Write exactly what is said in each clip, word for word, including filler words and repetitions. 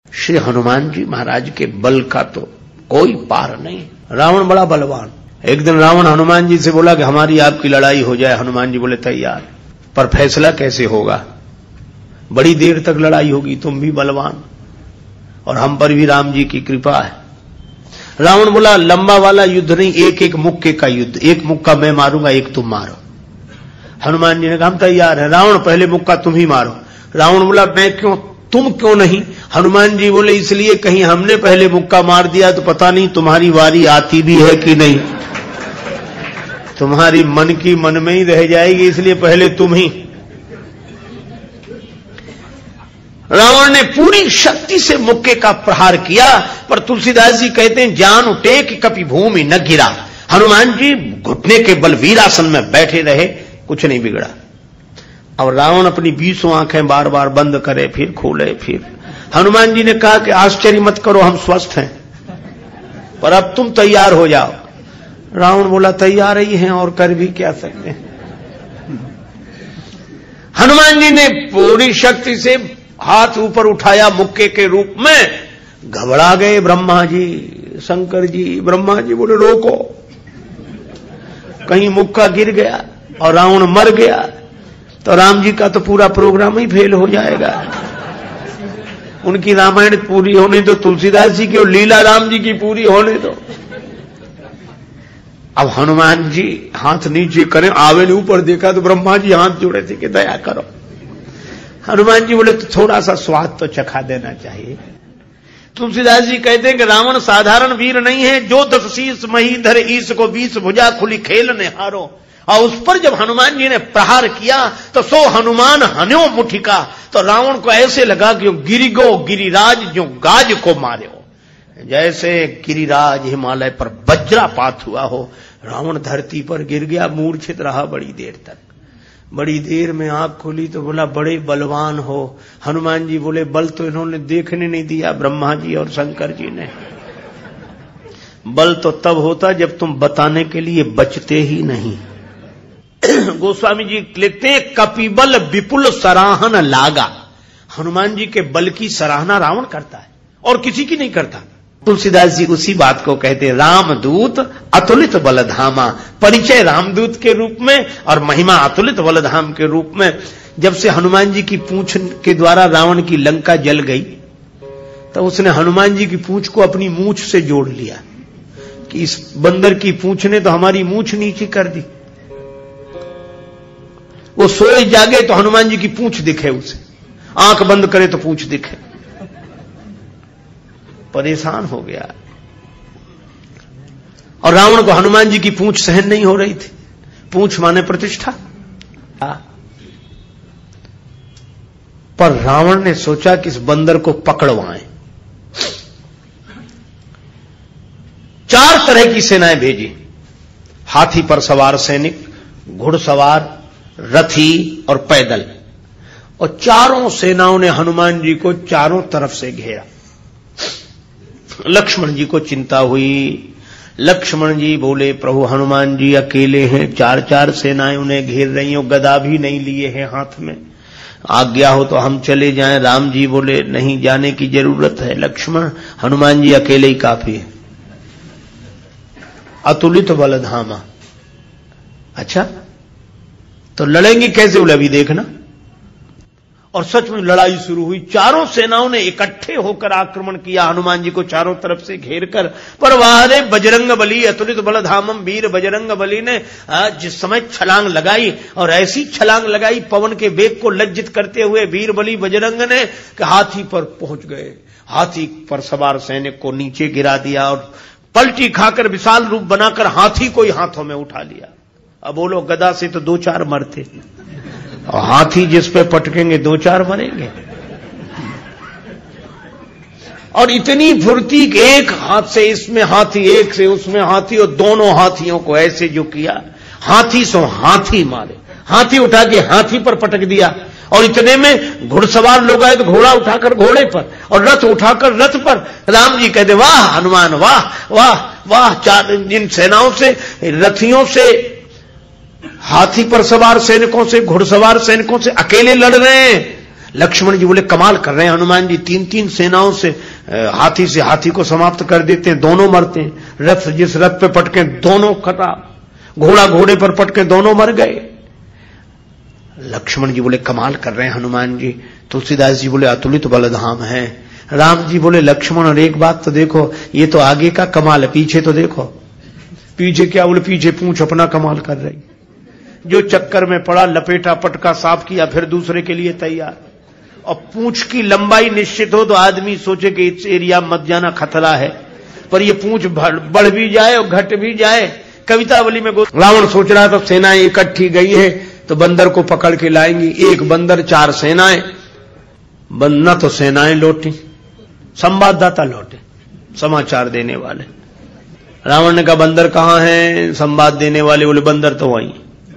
श्री हनुमान जी महाराज के बल का तो कोई पार नहीं। रावण बड़ा बलवान। एक दिन रावण हनुमान जी से बोला कि हमारी आपकी लड़ाई हो जाए। हनुमान जी बोले तैयार, पर फैसला कैसे होगा? बड़ी देर तक लड़ाई होगी, तुम भी बलवान और हम पर भी राम जी की कृपा है। रावण बोला लंबा वाला युद्ध नहीं, एक एक मुक्के का युद्ध, एक मुक्का मैं मारूंगा, एक तुम मारो। हनुमान जी ने कहा हम तैयार है। रावण पहले मुक्का तुम ही मारो। रावण बोला मैं क्यों, तुम क्यों नहीं? हनुमान जी बोले इसलिए कहीं हमने पहले मुक्का मार दिया तो पता नहीं तुम्हारी वारी आती भी है कि नहीं, तुम्हारी मन की मन में ही रह जाएगी, इसलिए पहले तुम ही। रावण ने पूरी शक्ति से मुक्के का प्रहार किया, पर तुलसीदास जी कहते हैं जान उठे कि कभी भूमि न गिरा। हनुमान जी घुटने के बल वीरासन में बैठे रहे, कुछ नहीं बिगड़ा। और रावण अपनी बीसों आंखें बार बार बंद करे, फिर खोले, फिर हनुमान जी ने कहा कि आश्चर्य मत करो, हम स्वस्थ हैं, पर अब तुम तैयार हो जाओ। रावण बोला तैयार ही हैं और कर भी क्या सकते हैं। हनुमान जी ने पूरी शक्ति से हाथ ऊपर उठाया मुक्के के रूप में। घबरा गए ब्रह्मा जी, शंकर जी। ब्रह्मा जी बोले रोको, कहीं मुक्का गिर गया और रावण मर गया तो राम जी का तो पूरा प्रोग्राम ही फेल हो जाएगा। उनकी रामायण पूरी होने दो, तुलसीदास जी की और लीला राम जी की पूरी होने दो। अब हनुमान जी हाथ नीचे करें, आवे ने ऊपर देखा तो ब्रह्मा जी हाथ जोड़े थे कि दया करो। हनुमान जी बोले तो थोड़ा सा स्वाद तो चखा देना चाहिए। तुलसीदास जी कहते हैं कि रावण साधारण वीर नहीं है, जो दस शीस मही धर ईस को बीस भुजा खुली खेल ने हारो। और उस पर जब हनुमान जी ने प्रहार किया तो सो हनुमान हन्यो मुठिका, तो रावण को ऐसे लगा कि गिरिगो गिरिराज जो गाज को मारे हो, जैसे गिरिराज हिमालय पर वज्रापात हुआ हो। रावण धरती पर गिर गया, मूर्छित रहा बड़ी देर तक। बड़ी देर में आंख खोली तो बोला बड़े बलवान हो। हनुमान जी बोले बल तो इन्होंने देखने नहीं दिया, ब्रह्मा जी और शंकर जी ने। बल तो तब होता जब तुम बताने के लिए बचते ही नहीं। गोस्वामी जी लिखते हैं कपिबल विपुल सराहन लागा। हनुमान जी के बल की सराहना रावण करता है और किसी की नहीं करता। तुलसीदास जी उसी बात को कहते हैं रामदूत अतुलित बलधामा। परिचय रामदूत के रूप में और महिमा अतुलित बलधाम के रूप में। जब से हनुमान जी की पूंछ के द्वारा रावण की लंका जल गई तो उसने हनुमान जी की पूंछ को अपनी मूंछ से जोड़ लिया कि इस बंदर की पूंछ ने तो हमारी मूंछ नीचे कर दी। वो सोए जागे तो हनुमान जी की पूंछ दिखे उसे, आंख बंद करे तो पूंछ दिखे। परेशान हो गया। और रावण को हनुमान जी की पूंछ सहन नहीं हो रही थी। पूंछ माने प्रतिष्ठा। पर रावण ने सोचा कि इस बंदर को पकड़वाएं। चार तरह की सेनाएं भेजी, हाथी पर सवार सैनिक, घुड़सवार, रथी और पैदल। और चारों सेनाओं ने हनुमान जी को चारों तरफ से घेरा। लक्ष्मण जी को चिंता हुई। लक्ष्मण जी बोले प्रभु हनुमान जी अकेले हैं, चार चार सेनाएं उन्हें घेर रही हो, गदा भी नहीं लिए हैं हाथ में, आज्ञा हो तो हम चले जाएं। राम जी बोले नहीं, जाने की जरूरत है लक्ष्मण, हनुमान जी अकेले ही काफी है। अतुलित बलधामा। अच्छा तो लड़ेंगे कैसे? बोले अभी देखना। और सच में लड़ाई शुरू हुई। चारों सेनाओं ने इकट्ठे होकर आक्रमण किया हनुमान जी को चारों तरफ से घेरकर। पर वाहरे बजरंग बली अतुलित बलधामम, वीर बजरंग बली ने जिस समय छलांग लगाई और ऐसी छलांग लगाई पवन के वेग को लज्जित करते हुए वीर बली बजरंग ने कि हाथी पर पहुंच गए। हाथी पर सवार सैनिक को नीचे गिरा दिया और पलटी खाकर विशाल रूप बनाकर हाथी को ही हाथों में उठा लिया। अब बोलो गदा से तो दो चार मरते और हाथी जिस पे पटकेंगे दो चार मरेंगे। और इतनी फुर्ती कि एक हाथ से इसमें हाथी, एक से उसमें हाथी, और दोनों हाथियों को ऐसे जो किया, हाथी सो हाथी मारे। हाथी उठा के हाथी पर पटक दिया। और इतने में घुड़सवार लोग आए तो घोड़ा उठाकर घोड़े पर और रथ उठाकर रथ पर। राम जी कहते वाह हनुमान, वाह वाह वाह। चार इन सेनाओं से, रथियों से, हाथी पर सवार सैनिकों से, घुड़सवार सैनिकों से अकेले लड़ रहे हैं। लक्ष्मण जी बोले कमाल कर रहे हैं हनुमान जी, तीन तीन सेनाओं से हाथी से हाथी को समाप्त कर देते हैं, दोनों मरते हैं। रथ जिस रथ पे पटके दोनों खराब, घोड़ा घोड़े पर पटके दोनों मर गए। लक्ष्मण जी बोले कमाल कर रहे हैं हनुमान जी। तुलसीदास जी बोले अतुलित तो बलधाम है। राम जी बोले लक्ष्मण और एक बात तो देखो, ये तो आगे का कमाल है, पीछे तो देखो। पीछे क्या? बोले पीछे पूंछ अपना कमाल कर रही। जो चक्कर में पड़ा, लपेटा, पटका, साफ किया, फिर दूसरे के लिए तैयार। और पूंछ की लंबाई निश्चित हो तो आदमी सोचे कि इस एरिया मत जाना, खतरा है, पर ये पूंछ बढ़ भी जाए और घट भी जाए। कवितावली में रावण सोच रहा था सेनाएं इकट्ठी गई है तो बंदर को पकड़ के लाएंगी। एक बंदर चार सेनाएं, न तो सेनाएं लौटी, संवाददाता लौटे, समाचार देने वाले। रावण ने कहा बंदर कहां है? संवाद देने वाले बोले बंदर तो वहीं।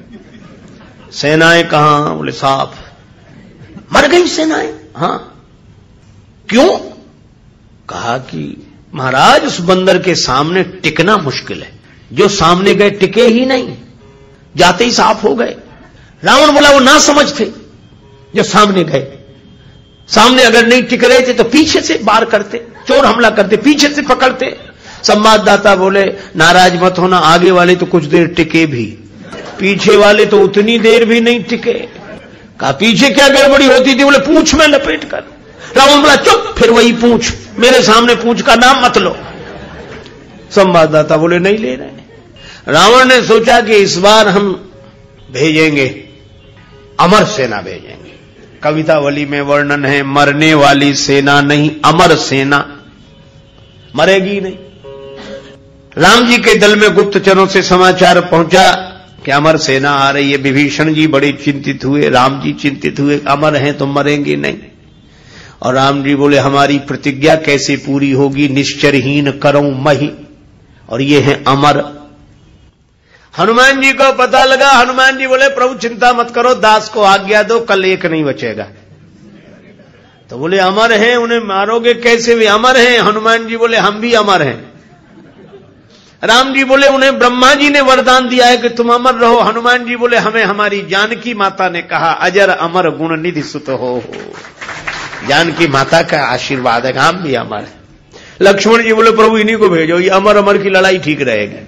सेनाएं कहां? बोले साफ मर गई सेनाएं। हां, क्यों? कहा कि महाराज उस बंदर के सामने टिकना मुश्किल है, जो सामने गए टिके ही नहीं, जाते ही साफ हो गए। रावण बोला वो ना समझ थे जो सामने गए, सामने अगर नहीं टिक रहे थे तो पीछे से वार करते, चोर हमला करते, पीछे से पकड़ते। संवाददाता बोले नाराज मत होना, आगे वाले तो कुछ देर टिके भी, पीछे वाले तो उतनी देर भी नहीं टिके। कहा पीछे क्या गड़बड़ी होती थी? बोले पूंछ में लपेट कर। रावण बोला चुप, फिर वही पूंछ, मेरे सामने पूंछ का नाम मत लो। संवाददाता बोले नहीं ले रहे। रावण ने सोचा कि इस बार हम भेजेंगे, अमर सेना भेजेंगे। कवितावली में वर्णन है मरने वाली सेना नहीं, अमर सेना, मरेगी नहीं। राम जी के दल में गुप्तचरों से समाचार पहुंचा कि अमर सेना आ रही है। विभीषण जी बड़े चिंतित हुए, राम जी चिंतित हुए, अमर हैं तो मरेंगे नहीं। और राम जी बोले हमारी प्रतिज्ञा कैसे पूरी होगी? निश्चरहीन करऊं मही, और ये है अमर। हनुमान जी को पता लगा। हनुमान जी बोले प्रभु चिंता मत करो, दास को आज्ञा दो, कल एक नहीं बचेगा। तो बोले अमर हैं, उन्हें मारोगे कैसे? वे अमर हैं। हनुमान जी बोले हम भी अमर हैं। राम जी बोले उन्हें ब्रह्मा जी ने वरदान दिया है कि तुम अमर रहो। हनुमान जी बोले हमें हमारी जानकी माता ने कहा अजर अमर गुण निधि सुत हो। जानकी माता का आशीर्वाद है, हम भी अमर है। लक्ष्मण जी बोले प्रभु इन्हीं को भेजो, ये अमर अमर की लड़ाई ठीक रहेगी।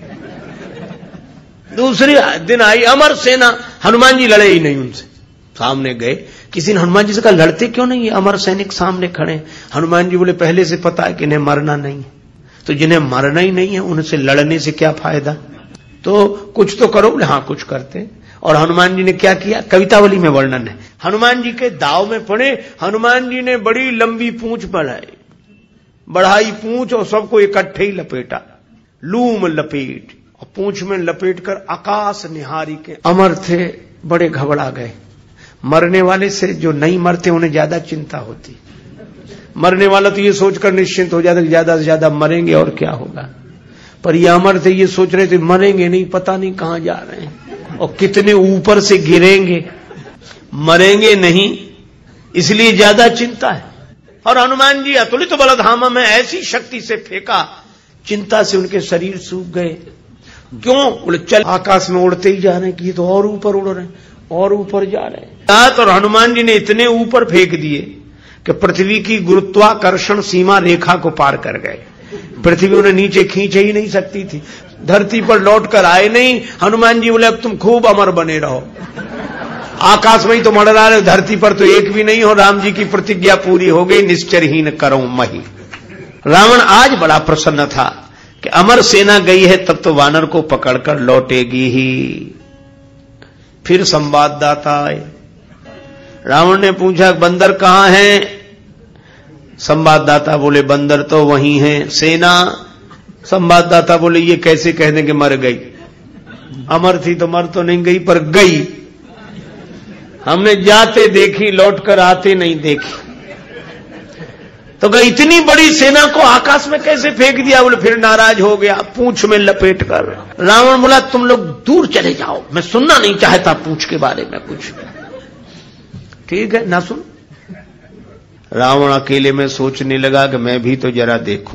दूसरी दिन आई अमर सेना, हनुमान जी लड़े ही नहीं उनसे। सामने गए, किसी ने हनुमान जी से कहा लड़ते क्यों नहीं, अमर सैनिक सामने खड़े। हनुमान जी बोले पहले से पता है कि इन्हें मरना नहीं है, तो जिन्हें मरना ही नहीं है उनसे लड़ने से क्या फायदा, तो कुछ तो करो। बोले हाँ कुछ करते। और हनुमान जी ने क्या किया? कवितावली में वर्णन है। हनुमान जी के दाव में पड़े, हनुमान जी ने बड़ी लंबी पूंछ बढ़ाई, बढ़ाई पूंछ और सबको इकट्ठे ही लपेटा, लूम लपेट, और पूंछ में लपेट कर आकाश निहारी के अमर थे, बड़े घबरा गए। मरने वाले से जो नहीं मरते उन्हें ज्यादा चिंता होती, मरने वाला तो ये सोचकर निश्चिंत हो जाता कि ज्यादा से ज्यादा मरेंगे और क्या होगा, पर ये अमर थे, ये सोच रहे थे मरेंगे नहीं, पता नहीं कहां जा रहे हैं और कितने ऊपर से गिरेंगे, मरेंगे नहीं, इसलिए ज्यादा चिंता है। और हनुमान जी अतुलित तो बलधामा में ऐसी शक्ति से फेंका, चिंता से उनके शरीर सूख गए। क्यों? बोले चल आकाश में उड़ते ही जा रहे हैं कि ये तो और ऊपर उड़ रहे हैं और ऊपर जा रहे हैं। और हनुमान जी ने इतने ऊपर फेंक दिए कि पृथ्वी की गुरुत्वाकर्षण सीमा रेखा को पार कर गए। पृथ्वी उन्हें नीचे खींच ही नहीं सकती थी, धरती पर लौट कर आए नहीं। हनुमान जी बोले अब तुम खूब अमर बने रहो, आकाश में ही तो मंडरा रहे, धरती पर तो एक भी नहीं हो। राम जी की प्रतिज्ञा पूरी हो गई, निश्चरहीन करऊं मही। रावण आज बड़ा प्रसन्न था कि अमर सेना गई है, तब तो वानर को पकड़कर लौटेगी ही। फिर संवाददाता आए, रावण ने पूछा बंदर कहां है? संवाददाता बोले बंदर तो वहीं है। सेना? संवाददाता बोले ये कैसे कह दें कि मर गई, अमर थी तो मर तो नहीं गई पर गई, हमने जाते देखी, लौटकर आते नहीं देखी। तो गई इतनी बड़ी सेना को आकाश में कैसे फेंक दिया? बोले फिर नाराज हो गया, पूंछ में लपेट कर। रावण बोला तुम लोग दूर चले जाओ, मैं सुनना नहीं चाहता पूंछ के बारे में कुछ। ठीक है ना सुन। रावण अकेले में सोचने लगा कि मैं भी तो जरा देखूं,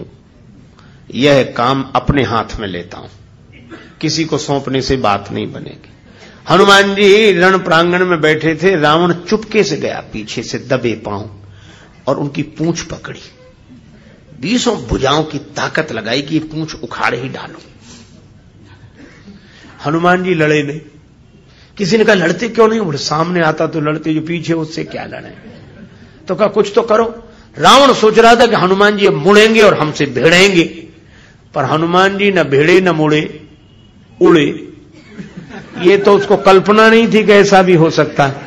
यह काम अपने हाथ में लेता हूं, किसी को सौंपने से बात नहीं बनेगी। हनुमान जी रण प्रांगण में बैठे थे, रावण चुपके से गया पीछे से दबे पांव और उनकी पूंछ पकड़ी, बीसों भुजाओं की ताकत लगाई कि पूंछ उखाड़ ही डालो। हनुमान जी लड़े नहीं। किसी ने कहा लड़ते क्यों नहीं? बोले सामने आता तो लड़ते, जो पीछे उससे क्या लड़े। तो कहा कुछ तो करो। रावण सोच रहा था कि हनुमान जी मुड़ेंगे और हमसे भिड़ेंगे, पर हनुमान जी न भिड़े न मुड़े, उड़े। ये तो उसको कल्पना नहीं थी कि ऐसा भी हो सकता है।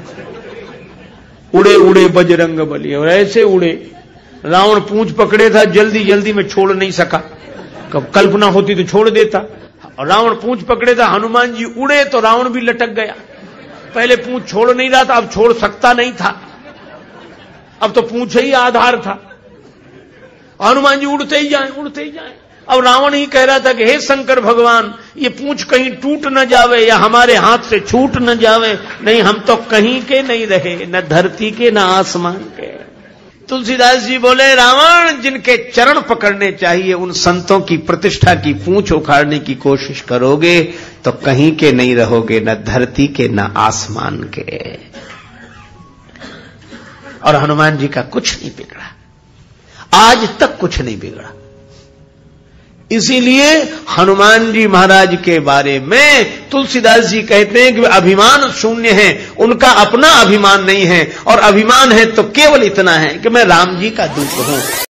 उड़े उड़े बजरंग बली, और ऐसे उड़े। रावण पूंछ पकड़े था, जल्दी जल्दी में छोड़ नहीं सका। कल्पना होती तो छोड़ देता। रावण पूंछ पकड़े था, हनुमान जी उड़े तो रावण भी लटक गया। पहले पूंछ छोड़ नहीं रहा था, अब छोड़ सकता नहीं था, अब तो पूंछ ही आधार था। हनुमान जी उड़ते ही जाए उड़ते ही जाए। अब रावण ही कह रहा था कि हे शंकर भगवान, ये पूंछ कहीं टूट न जावे या हमारे हाथ से छूट न जावे, नहीं हम तो कहीं के नहीं रहे, न धरती के न आसमान के। तुलसीदास जी बोले रावण, जिनके चरण पकड़ने चाहिए उन संतों की प्रतिष्ठा की पूंछ उखाड़ने की कोशिश करोगे तो कहीं के नहीं रहोगे, न धरती के न आसमान के। और हनुमान जी का कुछ नहीं बिगड़ा, आज तक कुछ नहीं बिगड़ा। इसीलिए हनुमान जी महाराज के बारे में तुलसीदास जी कहते हैं कि अभिमान शून्य है, उनका अपना अभिमान नहीं है, और अभिमान है तो केवल इतना है कि मैं राम जी का दूत हूं।